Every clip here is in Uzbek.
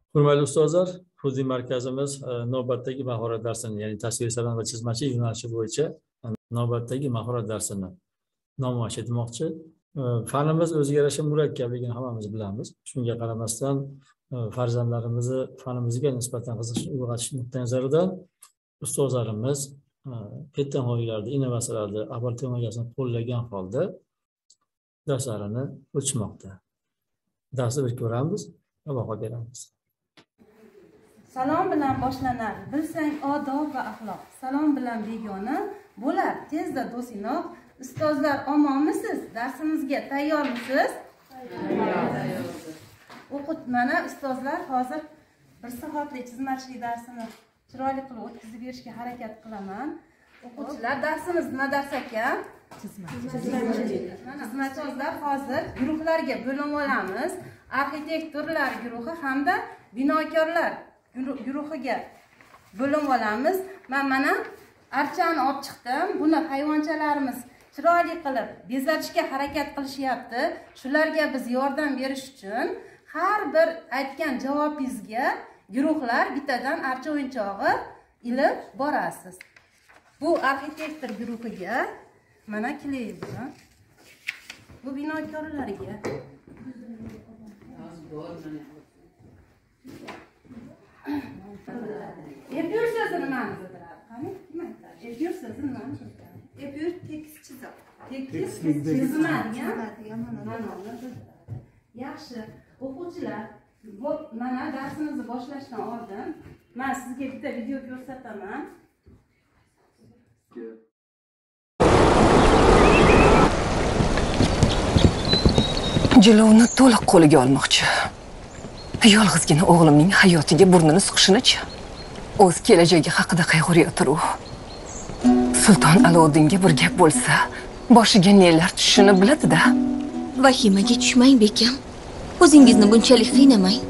Hurmatli ustozlar, Xudiy markazimiz navbatdagi mahorat darsini, ya'ni tasviriy san'at va chizmachilik yo'nalishi bo'yicha navbatdagi mahorat darsini namoyish etmoqchi. Fanimiz o'ziga yarasha murakkabligini hammamiz bilamiz. Shunga qaramasdan farzandlarimizni fanimizga nisbatan qiziqishni uyg'otish nuqtai nazaridan ustozlarimiz pettanhoylarda, innovatsiyalarda avval texnologiyasini qo'llagan holda darslarini o'tishmoqda. Darsni bir ko'ramiz va baho beramiz. Salom bilan boshlanar, bilsang odob va axloq. Salom bilan begona bo'lar, tezda do'stinoq. Ustozlar omonmisiz? Darsimizga tayyormisiz? Tayyor. Mana ustozlar hozir 1 soatlik chizmachilik darsini chiroyli qilib o'tkazib berishga harakat qilaman. O'quvchilar, darsimiz nima dars ekan? Chizmachilik. Ustozlar hozir guruhlarga bo'linib olamiz. Arxitektorlar guruhi hamda binokorlar guruhiga bo'linib olamiz. Men mana archani olib chiqdim. Buni hayvonchalarimiz chiroyli qilib bezatishga harakat qilishyapti. Shularga biz yordam berish uchun har bir aytgan javobingizga guruhlar bittadan archa o'yinchog'i ilib borasiz. Bu arxitektor guruhiga mana kleydi. Bu binokorlarga. Epür sözü nimani bildirar? Qani, kim aytadi? Epür sözü nimani bildirar? Epür tekis chiziq. Tekis chiziladigan ma'noni bildiradi. Yaxshi, o'quvchilar, bu mana darsimizni boshlashdan oldin men sizga bitta video ko'rsataman. Jilovni to'liq qo'liga olmoqchi. Yolg'izgina o'g'limning hayotiga burnini suqishini-chi? O'z kelajagi haqida qayg'urayotir u. Sulton Aloddinga bir gap bo'lsa, boshiga nelar tushishini biladi-da. Vahimaga tushmang, bekam. O'zingizni bunchalik qiynamang.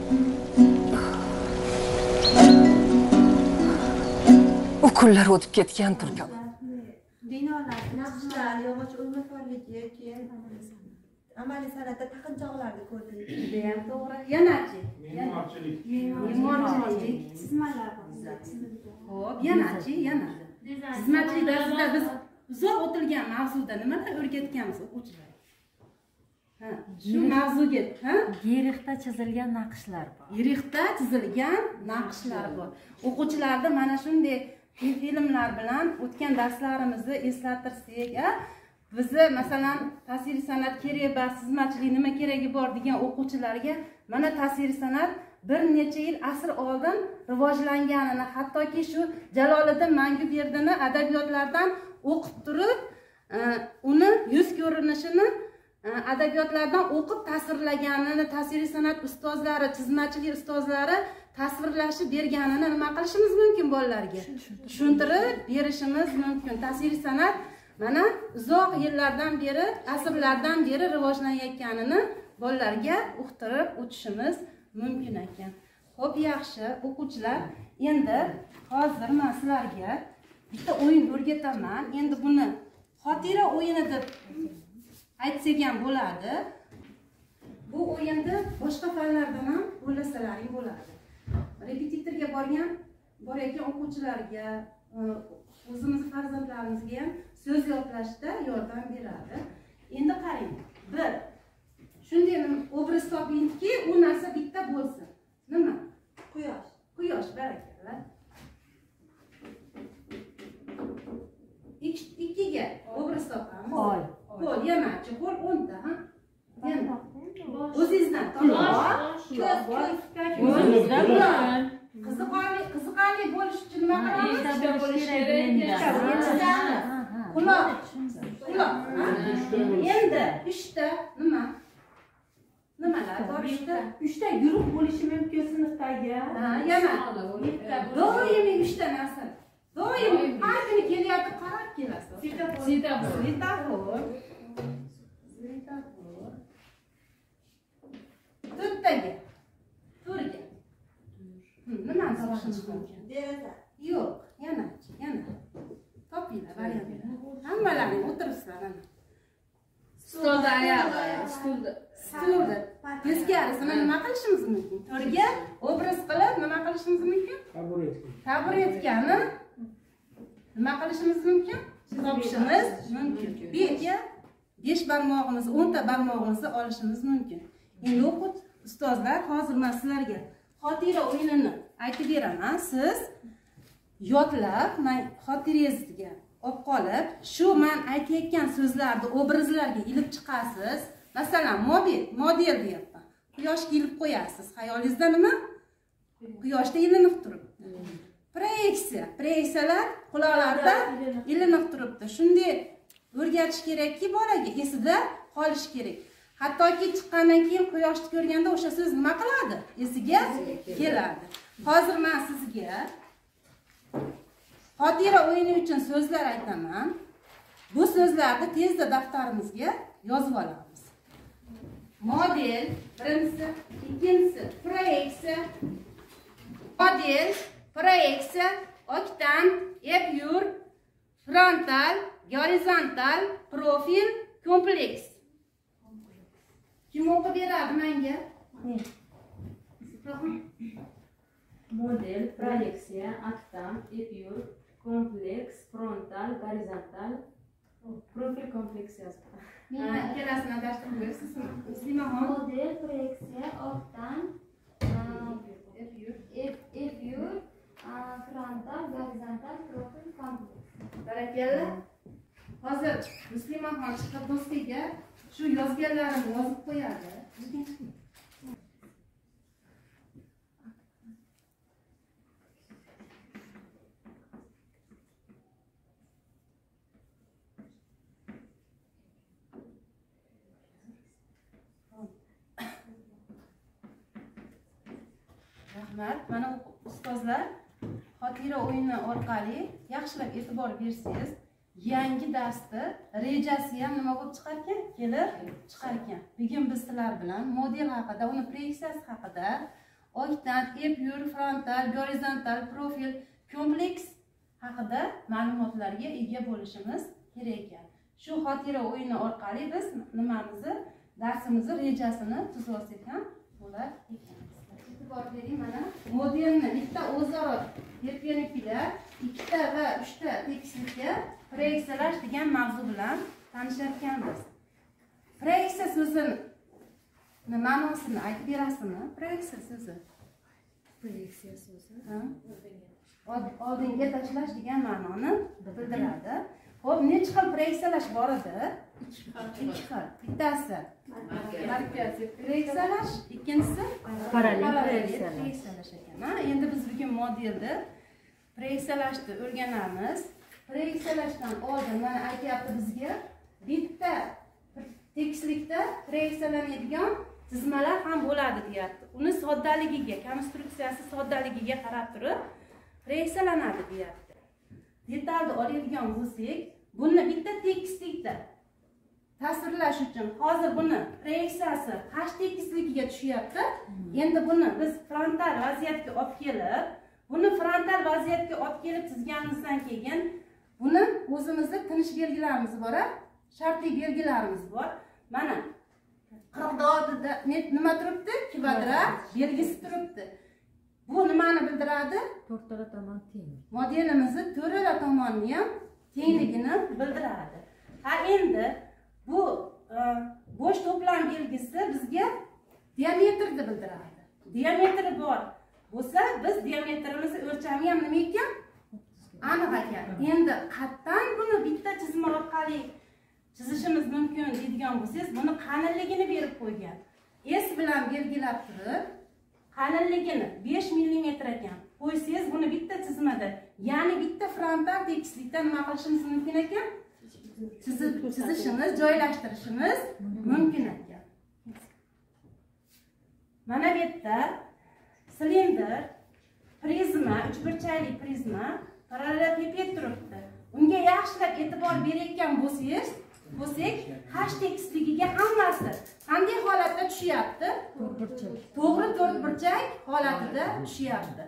U kunlar o'tib ketgan Turkon. Binolar, naqshlar, yog'och o'ymakorligi, keyin amaliy san'atda taqinchoqlarni ko'rdik. Judayam to'g'ri. Yanachi? Me'morchilik. Chizmalar. Xo'p, yanachi, yana. Chizmachilik darsida biz uzoq o'tilgan mavzuda nimalar o'rgatganmiz o'quvchilarga? Ha, shu mavzuga, ha? Yiriqda chizilgan naqshlar bor. Yiriqda chizilgan naqshlar bor. O'quvchilarni mana shunday filmlar bilan o'tgan darslarimizni eslatirsak, bizni masalan tasviriy san'at kerak emas, chizmachilik nima keragi bor degan o'quvchilarga mana tasviriy san'at bir necha yil asr oldin rivojlanganini, hattoki shu Jaloliddin Manguberdini adabiyotlardan o'qib turib, uni yuz ko'rinishini adabiyotlardan o'qib tasvirlaganini tasviriy san'at ustozlari, chizmachilik ustozlari tasvirlashib berganini nima qilishimiz mumkin bolalarga? Tushuntirib berishimiz mumkin. Tasviriy san'at mana uzoq yillardan beri, asrlardan beri rivojlanayotganini bolalarga uqtirib o'tishimiz mumkin ekan. Xo'p, yaxshi o'quvchilar, endi hozir men sizlarga bitta o'yin o'rgataman. Endi buni xotira o'yini deb aytsak ham bo'ladi. Bu o'yinni boshqa fanlardan ham o'ylasalaring bo'ladi. Repetitorga borayotgan o'quvchilarga, o'zimiz farzandlarimizga ham so'z yodlashda yordam beradi. Endi qarang. Bir shunday obraz topingki, u narsa bitta bo'lsin. Nima? Quyosh. Quyosh, barakalla. Ikkiga obraz topamiz. Qo'l, yamachi, qo'l 10 ta, ha? Yana. O'zingizdan qiziqarli bo'lish uchun nima qilamiz? Quloq. Endi 3 ta nima? Nimalar bor? 3 ta guruh bo'lishi mumkin sinfdagi. Yana. Doimiy 3 ta narsa. Doimiy har kuni kelyapti, qarab kelasiz. Svetofor. To'rttaga. Nima topishimiz mumkin? Deraza. Yo'q, yana. Topinglar, variantlar. Hammalaring o'tiribsizlar ana. stolda oyog'i, stulda teskarisini nima qilishimiz mumkin? To'rga obraz qilib nima qilishimiz mumkin? Taburetkani nima qilishimiz mumkin? Topishimiz mumkin. Beka 5 barmog'imizni, 10 ta barmog'imizni olishimiz mumkin. Endi o'qit ustozlar, hozir men sizlarga xotira o'yinini aytib beraman. Siz yodlab, men xotirangizga olib qolib, shu men aytayotgan so'zlarni obrazlarga ilib chiqasiz. Masalan, model deyapman. Quyoshga ilib qo'yasiz. Xayolingizda nima? Quyoshda ilinib turibdi. Proyeksiyalar quloqlarda ilinib turibdi. Shunday o'rgatish kerakki, bolaga esida qolishi kerak. Hattoki chiqqandan keyin quyoshni ko'rganda o'sha so'z nima qiladi? Esiga keladi. Hozir men sizga xotira o'yini uchun so'zlar aytaman. Bu so'zlarni tezda daftarimizga yozib olamiz. Model, birinchisi, ikkinchisi, proyeksiya. Model, proyeksiya, oktant, epyur, frontal, gorizontal, profil, kompleks. Kim o'qib beradi menga? Model, proyeksiya, oktant, epyur, kompleks, frontal, gorizontal, profil, kompleks yozdi. Men ikkalasini adashtirib qo'yasiz. Model, proyeksiya, oktant, epyur, frontal, gorizontal, profil, kompleks. Barakalla. Hozir Muslimaxon chiqib do'stiga shu yozganlarini yozib qo'yadi. Rahmat. Mana ustozlar xotira o'yini orqali yaxshilab e'tibor bersangiz, yangi darsda rejasi ham nima bo'lib chiqar ekan? Kelib chiqar ekan. Bugun biz sizlar bilan model haqida, uni proyeksiyasi haqida, oktant, epyur, frontal, gorizontal, profil, kompleks haqida ma'lumotlarga ega bo'lishimiz kerak ekan. Shu xotira o'yini orqali biz nimamizni, darsimizni rejasini tuzib olsak ham bo'lar ekan. E'tibor bering, mana modelni bitta o'zaro perpendikullar, ikkita va uchta tekislikka proyeksiyalash degan mavzu bilan tanishayotganmiz. Proyeksiya so'zini ma'nosini aytib berasizmi? Proyeksiya so'zi. Proyeksiya so'zi. Oldinga tashlash degan ma'noni bildiradi. Xo'p, necha xil proyeksiyalash bor edi? 2 xil. Bittasi markaziy proyeksiyalash, ikkinchisi parallel proyeksiyalash ekan. Endi biz bugun modelni proyeksiyalashni o'rganamiz. Proyeksiyalashdan oldin mana aytyapti bizga bitta tekislikda proyeksiyalanadigan tizmalar ham bo'ladi deyapti. Uni soddaligiga, konstruksiyasi soddaligiga qarab turib proyeksiyalanadi deyapti. Detalni oladigan bo'lsak, buni bitta tekislikda tasvirlash uchun hozir buni proyeksiyasi H tekisligiga tushyapti. Endi buni biz frontal vaziyatga olib kelib, buni frontal vaziyatga olib kelib chizganimizdan keyin buni o'zimizda tinish belgilarimiz bor, shartli belgilarimiz bor. Mana 46 nima turibdi? Kvadrat belgisi turibdi. Bu nimani bildiradi? To'rttala tomon teng. Modelimizni to'rttala tomonni ham tengligini bildiradi. Ha, endi bu bo'sh to'plam belgisi bizga diametrni bildiradi. Diametri bor bo'lsa, biz diametrimizni o'lchami ham nima ekan? Aniq ekan. Endi qatdan buni bitta chizma orqali chizishimiz mumkin deydigan bo'lsangiz, buni qalinligini berib qo'ygan. S bilan belgilab turib, qalinligini 5 mm ekan. Qo'ysangiz buni bitta chizmada, ya'ni bitta frontal tekislikdan nima qilishimiz mumkin ekan? Chizishimiz, joylashtirishimiz mumkin ekan. Mana bu yerda silindr, prizma, uchburchakli prizma, parallellepiped turibdi. Unga yaxshilab e'tibor berayotgan bo'lsak, H tekisligiga hammasi qanday holatda tushyapti? To'g'ri to'rtburchak holatida tushyapti.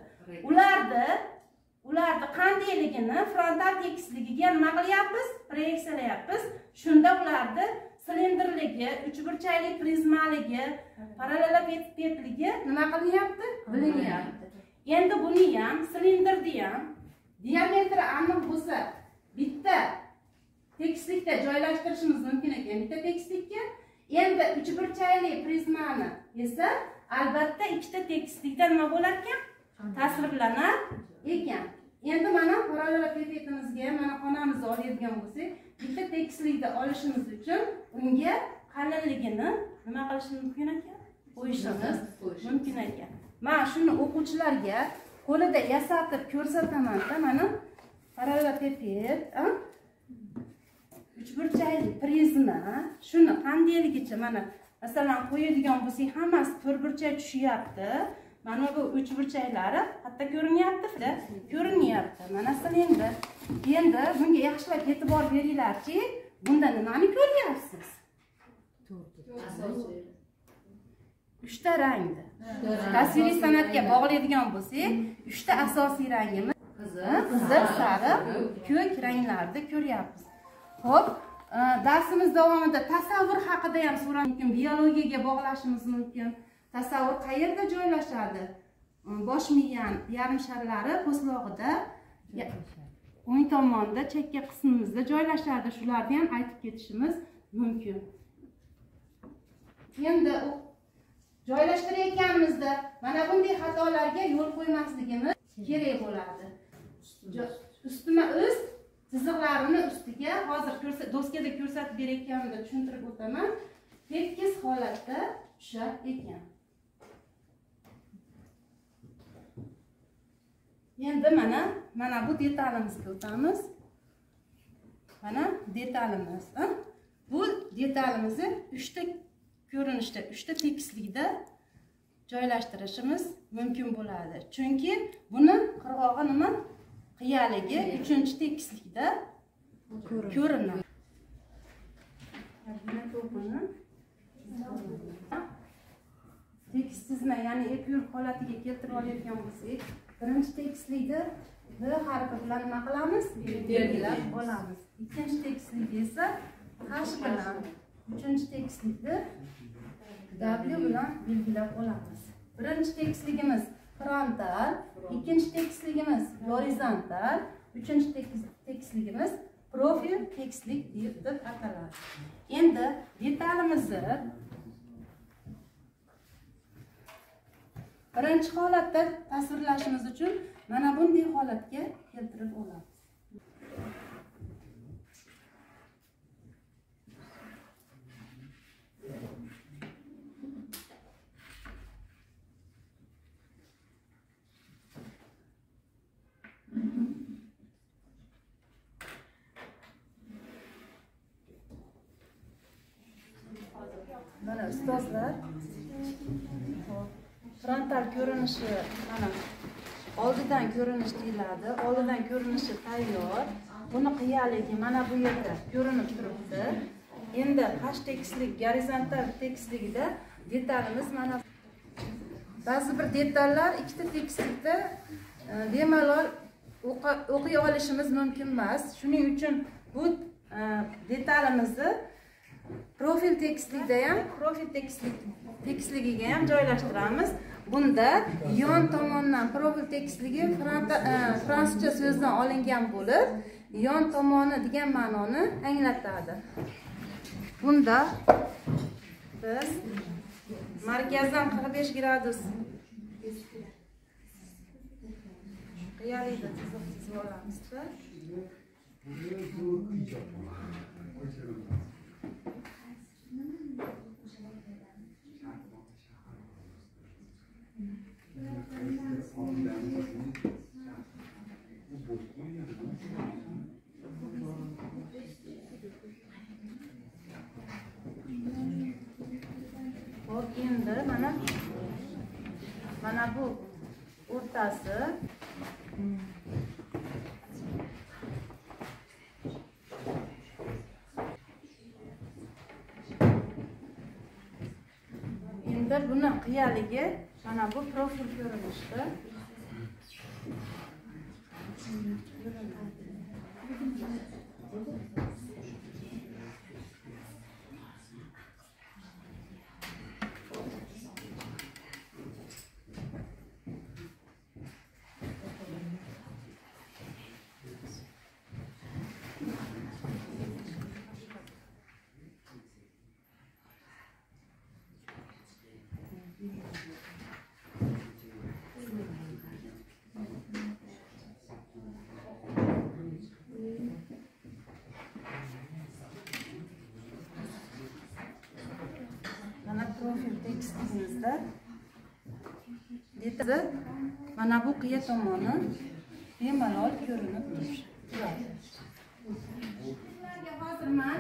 Ularni qandayligini frontal tekisligiga nima qilyapmiz? Proyeksiyalayapmiz. Shunda ularni silindrligi, uchburchakli prizmaligi, parallelopipedligi nima qilinyapti? Bilinyapti. Endi buni ham, silindrni ham diametri aniq bo'lsa, bitta tekislikda joylashtirishimiz mumkin ekan, bitta tekislikka. Endi uchburchakli prizmani esa albatta ikkita tekislikda nima bo'lar ekan? Tasvirlanar ekan. Endi mana parallelopipedimizga mana xonamizni oladigan bo'lsak, bitta tekislikda olishimiz uchun unga qalinligini nima qilishimiz mumkin ekan? Qo'yishimiz mumkin ekan. Men shuni o'quvchilarga qo'lida yasatib ko'rsataman-da, mana parallelopiped, uchburchakli prizma, shuni qandayligicha mana masalan qo'yadigan bo'lsak, hammasi to'rtburchak tushyapti. Mana bu uchburchaklari hatto ko'rinyapti, ko'rinyapti. Mana silindr. Endi bunga yaxshilab e'tibor beringlarchi, bunda nimani ko'ryapsiz? Asosiy. 3 ta rangni. Tasviriy san'atga bog'laydigan bo'lsak, 3 ta asosiy rangimiz qizil, sariq, ko'k ranglarni ko'ryapmiz. Xo'p, darsimiz davomida tasavvur haqida ham so'rash mumkin, biologiyaga bog'lashimiz mumkin. Tasavvur qayerda joylashadi? Bosh miyaning yarim sharlari po'stlog'ida, o'ng tomonda chakka qismimizda joylashadi. Shularni ham aytib ketishimiz mumkin. Endi joylashtirayotganimizda mana bunday xatolarga yo'l qo'ymasligimiz kerak bo'ladi. Ustma-ust chiziqlarini ustiga hozir doskada ko'rsatib berayotganimda tushuntirib o'taman. Tekis holatda tushar ekan. Endi mana bu detalimizga o'tamiz. Mana detalimiz. Bu detalimizni 3 ta ko'rinishda, 3 ta tekislikda joylashtirishimiz mumkin bo'ladi. Chunki buni qirg'og'i nima? Qiyaligi 3-tekislikda ko'rinadi. Tekis chizma, ya'ni epyur holatiga keltirib oladigan bo'lsak, birinchi tekislikda B harfi bilan nima qilamiz? Belgilab olamiz. Ikkinchi tekislikda esa H bilan, uchinchi tekislikda W bilan belgilab olamiz. Birinchi tekisligimiz frontal, ikkinchi tekisligimiz gorizontal, uchinchi tekisligimiz profil tekislik deb ataladi. Endi detalimizni birinchi holatda tasvirlashimiz uchun mana bunday holatga keltirib olamiz. Mana ustozlar frontal ko'rinishi mana oldidan ko'rinish deyiladi. Oldidan ko'rinishi tayyor. Buni qiyaligi mana bu yerda ko'rinib turibdi. Endi H tekislik, gorizontal tekisligida detalimiz mana ba'zi bir detallar ikkita tekislikda bemalol o'qiy olishimiz mumkin emas. Shuning uchun bu detalimizni profil tekislikda ham, profil tekisligiga ham joylashtiramiz. Bunda yon tomondan profil tekisligi fransuzcha so'zdan olingan bo'lib, yon tomoni degan ma'noni anglatadi. Bunda biz markazdan 45 gradus qiyalida chizib olamiz. Endi mana bu o'rtasi endi buni qiyaligi mana bu profil ko'rinishda eskizimizda detali mana bu qiya tomoni bemalol ko'rinib turibdi. Hozir men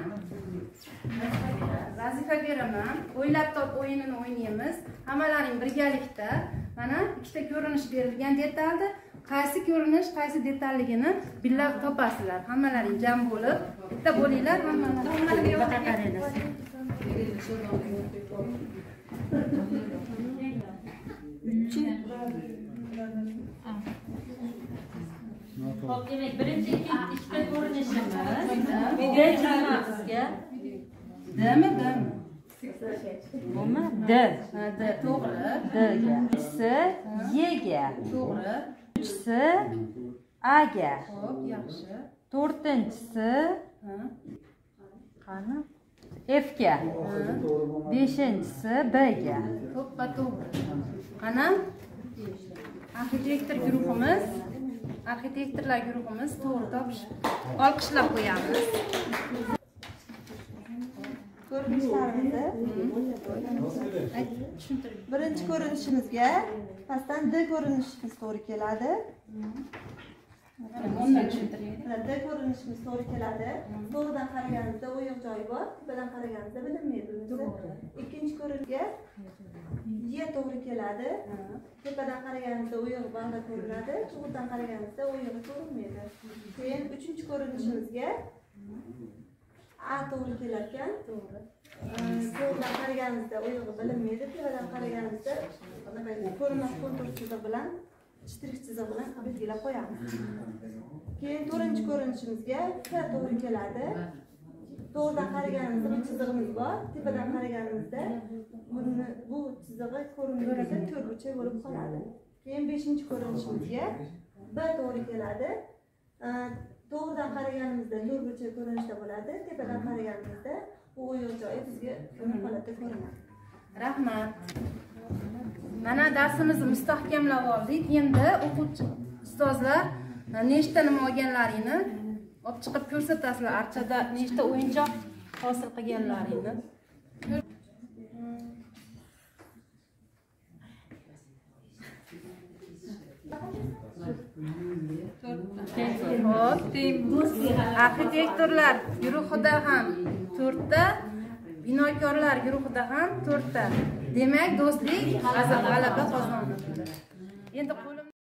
vazifa beraman. O'ylab top o'yinini o'ynaymiz. Hammalaring birgalikda mana ikkita ko'rinish berilgan detalda qaysi ko'rinish, qaysi detalligini birga topasizlar. Hammalaring jam bo'lib, bitta bo'linglar, hammalaring Hop, demek birinchi ikkita ko'rinishimiz video chizmamizga D-mi? nima? D. D to'g'ri. D-ga. Uchisi Y-ga. To'g'ri. Uchisi A-ga. Xo'p, yaxshi. To'rtinchisi Ha. qani? F-ga. Beshinchisi B-ga. To'ppa to'g'ri. Qani? Arxitektorlar guruhimiz to'g'ri topishdi. Olqishlab qo'yamiz. Ko'rinishlarimizni birinchi ko'rinishimizga pastdan D ko'rinishimiz to'g'ri keladi. Bundan tushuntiring. D ko'rinishimiz to'g'ri keladi. To'g'ridan qaraganimizda o'yiq joyi bor, tepadan qaraganimizda bilinmaydi. Ikkinchi ko'rinishga Y to'g'ri keladi. Tepadan qaraganimizda o'yiq bag'da ko'rinadi, to'g'ridan qaraganimizda o'yig'i ko'rinmaydi. Keyin uchinchi ko'rinishimizga A to'g'ri kelar ekan. To'g'ri. To'g'ridan qaraganimizda o'yig'i bilinmaydi, tepadan qaraganimizda ko'rinmas kontur chiziq bilan shtrix chiziq bilan belgilab qo'yamiz. Keyin to'rtinchi ko'rinishimizga K to'g'ri keladi. To'g'ridan qaraganimizda bu chizig'imiz bor, tepadan qaraganimizda bu chizig'i ko'rinmaydi, to'rtburchak bo'lib qoladi. Keyin 5-ko'rinishimizga B to'g'ri keladi. To'g'ridan qaraganimizda to'rtburchak ko'rinishda bo'ladi, tepadan qaraganimizda bu o'yiq joyi bizga ko'rinib holatda ko'rinadi. Rahmat. Mana darsimizni mustahkamlab oldik. Endi o'quvchi ustozlar nechta nima olganlaringni olib chiqib ko'rsatasizlar. Archada nechta o'yinchoq hosil qilganlaringni. Xo'p, arxitektorlar guruhida ham 4 ta, binokorlar guruhida ham 4 ta. Demak, do'stlik g'alaba qozonadi. Endi